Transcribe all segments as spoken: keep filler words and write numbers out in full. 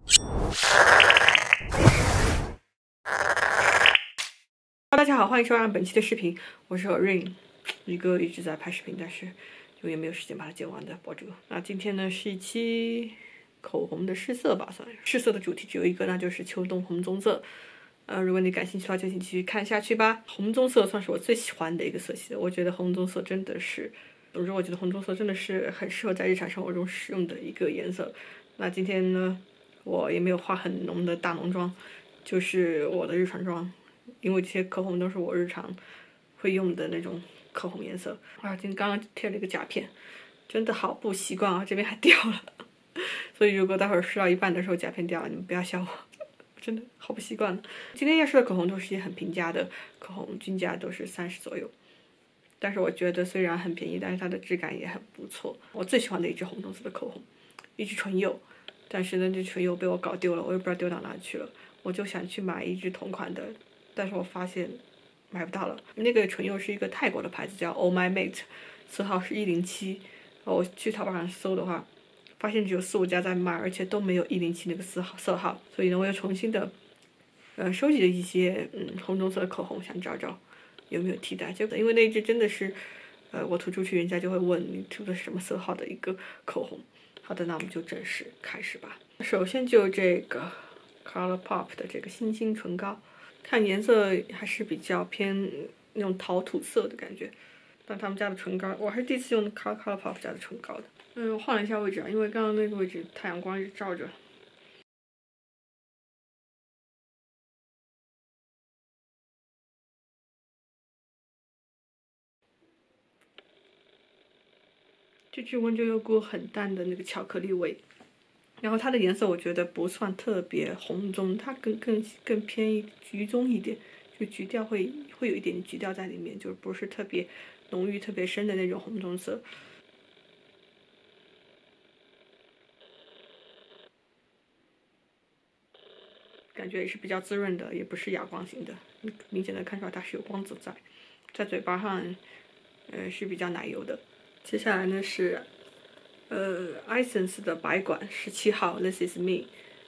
大家好，欢迎收看本期的视频，我是 Rain， 一个一直在拍视频，但是永远没有时间把它剪完的博主。那今天呢是一期口红的试色吧，算是试色的主题只有一个，那就是秋冬红棕色。呃，如果你感兴趣的话，就请继续看下去吧。红棕色算是我最喜欢的一个色系，我觉得红棕色真的是，总之我觉得红棕色真的是很适合在日常生活中使用的一个颜色。那今天呢，我也没有化很浓的大浓妆，就是我的日常妆。因为这些口红都是我日常会用的那种口红颜色。啊，今天刚刚贴了一个甲片，真的好不习惯啊，这边还掉了。所以如果待会儿试到一半的时候甲片掉了，你们不要笑我，真的好不习惯。今天要试的口红都是一些很平价的口红，均价都是三十左右。但是我觉得虽然很便宜，但是它的质感也很不错。我最喜欢的一支红棕色的口红，一支唇釉，但是呢，这唇釉被我搞丢了，我也不知道丢到哪去了。我就想去买一支同款的。但是我发现买不到了。那个唇釉是一个泰国的牌子，叫 Oh My Mate， 色号是一零七。我去淘宝上搜的话，发现只有四五家在卖，而且都没有一零七那个色号色号。所以呢，我又重新的，呃，收集了一些嗯红棕色的口红，想找找有没有替代。结果因为那一支真的是，呃，我涂出去，人家就会问你涂的是什么色号的一个口红。好的，那我们就正式开始吧。首先就这个 ColourPop 的这个星星唇膏。看颜色还是比较偏那种陶土色的感觉，但他们家的唇膏我还是第一次用 ColourPop 家的唇膏的。嗯，换了一下位置啊，因为刚刚那个位置太阳光一直照着。这支闻着有股很淡的那个巧克力味，然后它的颜色我觉得不算特别红棕，它更更更偏橘棕一点。就橘调会会有一点橘调在里面，就是不是特别浓郁、特别深的那种红棕色。感觉也是比较滋润的，也不是哑光型的，明显的看出来它是有光泽在，在嘴巴上，呃是比较奶油的。接下来呢是，呃 Essence 的白管十七号 This Is Me。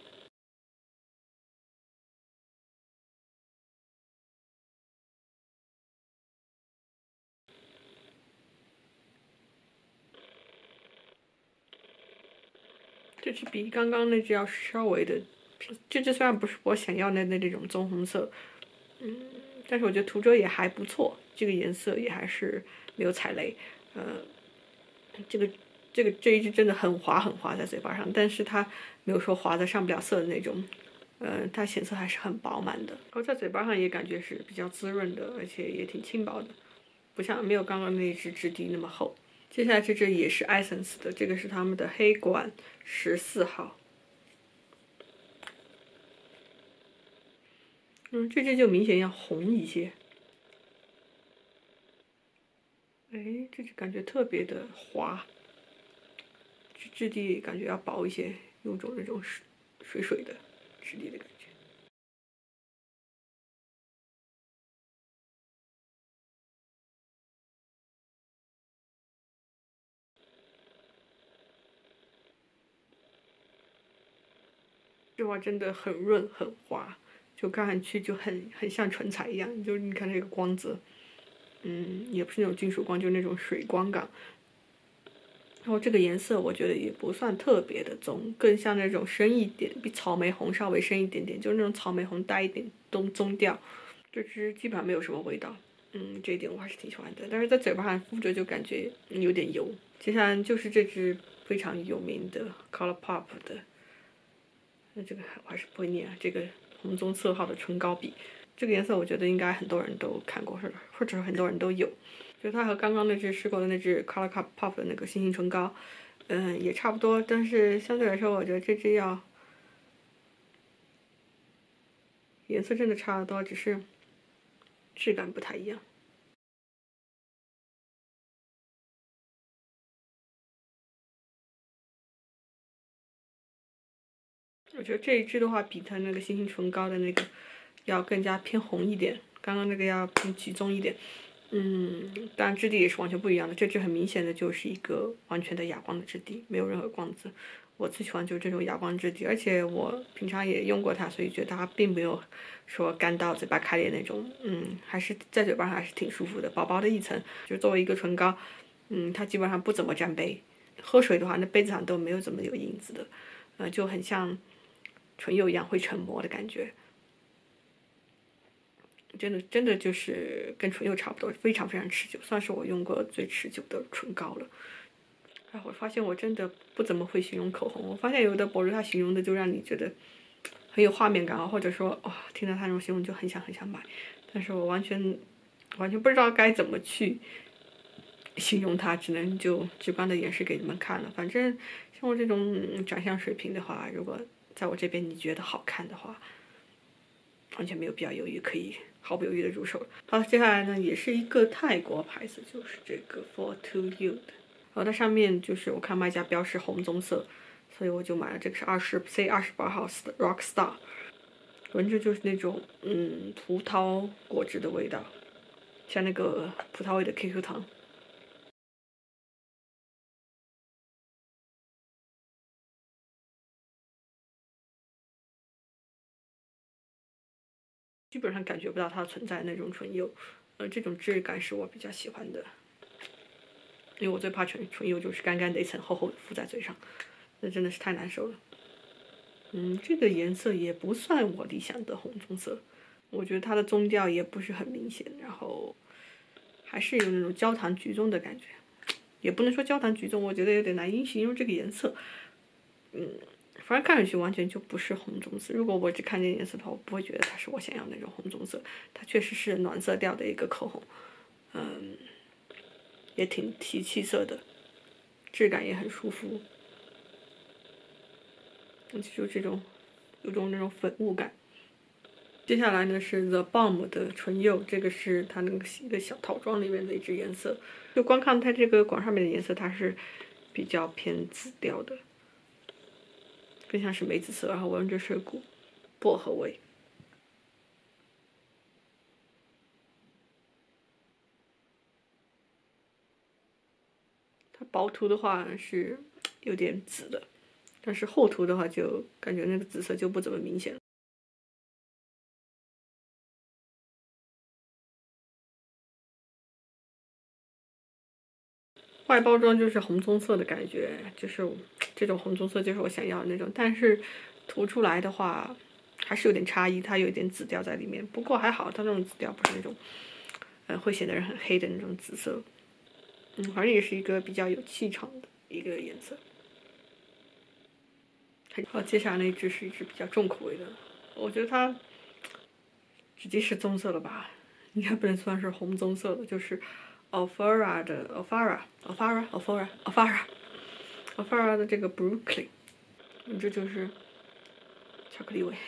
这支比刚刚那支要稍微的，这支虽然不是我想要的那这种棕红色，嗯，但是我觉得涂着也还不错，这个颜色也还是没有踩雷。呃，这个这个这一支真的很滑很滑在嘴巴上，但是它没有说滑的上不了色的那种，呃，它显色还是很饱满的，然后在嘴巴上也感觉是比较滋润的，而且也挺轻薄的，不像没有刚刚那一支质地那么厚。接下来这支也是 Essence 的，这个是他们的黑管十四号。嗯，这支就明显要红一些。哎，这支感觉特别的滑，质地感觉要薄一些，有种那种水水的质地的感觉。这话真的很润很滑，就看上去就很很像唇彩一样，就是你看这个光泽，嗯，也不是那种金属光，就是那种水光感。然后这个颜色我觉得也不算特别的棕，更像那种深一点，比草莓红稍微深一点点，就是那种草莓红带一点棕棕调。这支基本上没有什么味道，嗯，这一点我还是挺喜欢的。但是在嘴巴上敷着就感觉有点油。接下来就是这支非常有名的 ColourPop 的。那这个我还是不会念啊，这个红棕色号的唇膏笔，这个颜色我觉得应该很多人都看过，或者很多人都有。就它和刚刚那支试过的那支 ColourPop 的那个星星唇膏，嗯，也差不多，但是相对来说，我觉得这支要颜色真的差得多，只是质感不太一样。我觉得这一支的话，比它那个星星唇膏的那个要更加偏红一点，刚刚那个要偏橘棕一点。嗯，当然质地也是完全不一样的。这支很明显的就是一个完全的哑光的质地，没有任何光泽。 我最喜欢就是这种哑光质地，而且我平常也用过它，所以觉得它并没有说干到嘴巴开裂那种，嗯，还是在嘴巴上还是挺舒服的，薄薄的一层，就作为一个唇膏，嗯，它基本上不怎么沾杯，喝水的话那杯子上都没有怎么有印子的，呃，就很像唇釉一样会成膜的感觉。真的真的就是跟唇釉差不多，非常非常持久，算是我用过最持久的唇膏了。哎，我发现我真的不怎么会形容口红，我发现有的博主他形容的就让你觉得很有画面感啊，或者说哇、哦，听到他那种形容就很想很想买，但是我完全完全不知道该怎么去形容它，只能就直观的演示给你们看了。反正像我这种长相水平的话，如果在我这边你觉得好看的话，完全没有必要犹豫，可以毫不犹豫的入手了。好，接下来呢也是一个泰国牌子，就是这个 For To You 的。然后它上面就是我看卖家标示红棕色，所以我就买了这个是二十 C 二十八号的 Rockstar， 闻着就是那种嗯葡萄果汁的味道，像那个葡萄味的 Q Q 糖。基本上感觉不到它存在那种唇釉，呃，这种质感是我比较喜欢的，因为我最怕唇唇釉就是干干的一层厚厚的敷在嘴上，那真的是太难受了。嗯，这个颜色也不算我理想的红棕色，我觉得它的棕调也不是很明显，然后还是有那种焦糖橘棕的感觉，也不能说焦糖橘棕，我觉得有点难以形容这个颜色。嗯，反正看上去完全就不是红棕色。如果我只看这颜色的话，我不会觉得它是我想要那种红棕色。它确实是暖色调的一个口红，嗯，也挺提气色的，质感也很舒服，就这种有种那种粉雾感。接下来呢是 The Balm 的唇釉，这个是它那个一个小套装里面的一支颜色。就光看它这个管上面的颜色，它是比较偏紫调的，更像是梅子色，然后闻着是股薄荷味。它薄涂的话是有点紫的，但是厚涂的话就感觉那个紫色就不怎么明显了。外包装就是红棕色的感觉，就是这种红棕色就是我想要的那种，但是涂出来的话还是有点差异，它有一点紫调在里面。不过还好，它那种紫调不是那种，呃，会显得人很黑的那种紫色。嗯，反正也是一个比较有气场的一个颜色。好，接下来那一支是一支比较重口味的，我觉得它直接是棕色了吧，应该不能算是红棕色的，就是 Ofara 的 Ofara Ofara Ofara Ofara Ofara 的这个 Brooklyn， 这就是巧克力味。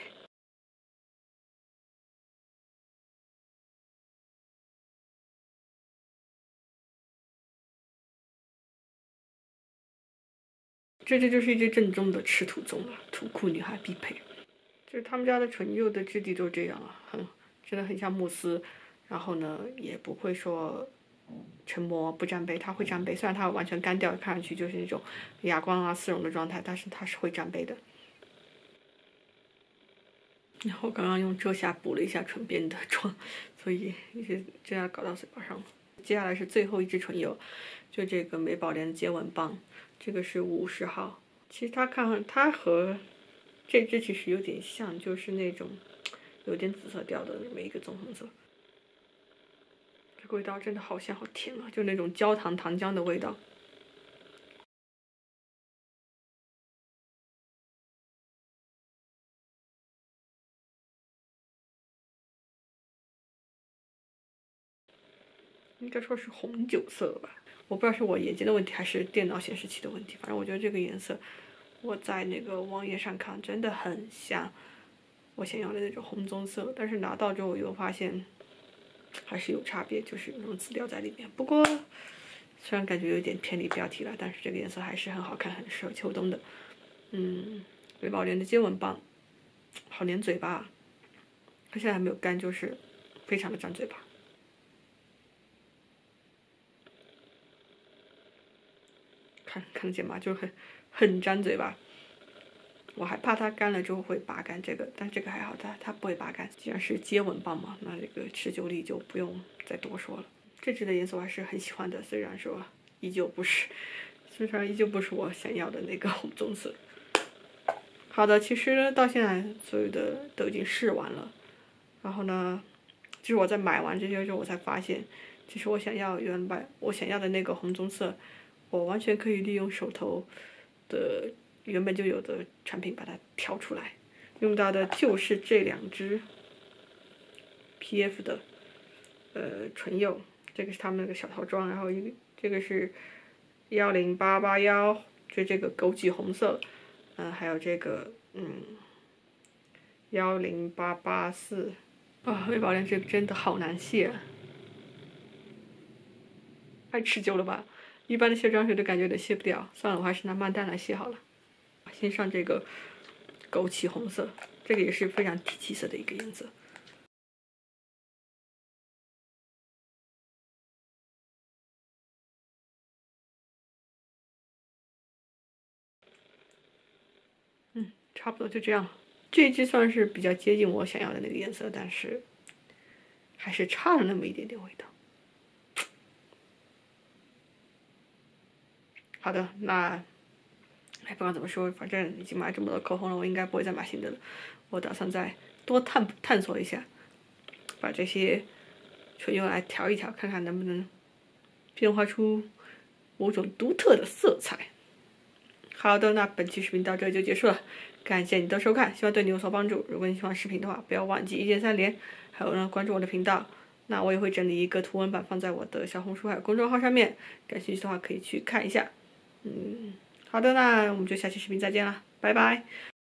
这这就是一支正宗的吃土棕了，土库女孩必配。就是他们家的唇釉的质地都这样啊，很真的很像慕斯，然后呢也不会说成膜不沾杯，它会沾杯，虽然它完全干掉，看上去就是那种哑光啊丝绒的状态，但是它是会沾杯的。然后刚刚用遮瑕补了一下唇边的妆，所以一些这样搞到嘴巴上了。接下来是最后一支唇釉，就这个美宝莲接吻棒，这个是五十号。其实它看它和这支其实有点像，就是那种有点紫色调的那么一个棕红色。这个味道真的好香好甜啊，就那种焦糖糖浆的味道。应该说是红酒色吧，我不知道是我眼睛的问题还是电脑显示器的问题，反正我觉得这个颜色，我在那个网页上看真的很像我想要的那种红棕色，但是拿到之后我又发现还是有差别，就是有那种紫调在里面。不过虽然感觉有点偏离标题了，但是这个颜色还是很好看，很适合秋冬的。嗯，美宝莲的接吻棒，好粘嘴巴，它现在还没有干，就是非常的粘嘴巴。看看得见吗？就很很粘嘴巴。 我还怕它干了之后会拔干这个，但这个还好，它它不会拔干。既然是接吻棒嘛，那这个持久力就不用再多说了。这支的颜色我还是很喜欢的，虽然说依旧不是，虽然依旧不是我想要的那个红棕色。好的，其实到现在所有的都已经试完了，然后呢，就是我在买完这些之后，我才发现，其实我想要原本我想要的那个红棕色，我完全可以利用手头的原本就有的产品把它调出来，用到的就是这两支 P F 的呃唇釉，这个是他们那个小套装，然后一这个是幺零八八幺，就这个枸杞红色。嗯，还有这个，嗯，幺零八八四，啊，微宝莲这个真的好难卸，太持久了吧？一般的卸妆水都感觉有点卸不掉，算了，我还是拿曼丹来卸好了。先上这个枸杞红色，这个也是非常提气色的一个颜色。嗯，差不多就这样了。这一支算是比较接近我想要的那个颜色，但是还是差了那么一点点味道。好的，那哎，不管怎么说，反正已经买这么多口红了，我应该不会再买新的了。我打算再多探探索一下，把这些唇釉来调一调，看看能不能变化出某种独特的色彩。好的，那本期视频到这就结束了，感谢你的收看，希望对你有所帮助。如果你喜欢视频的话，不要忘记一键三连，还有呢关注我的频道。那我也会整理一个图文版放在我的小红书还有公众号上面，感兴趣的话可以去看一下。嗯，好的，那我们就下期视频再见了，拜拜。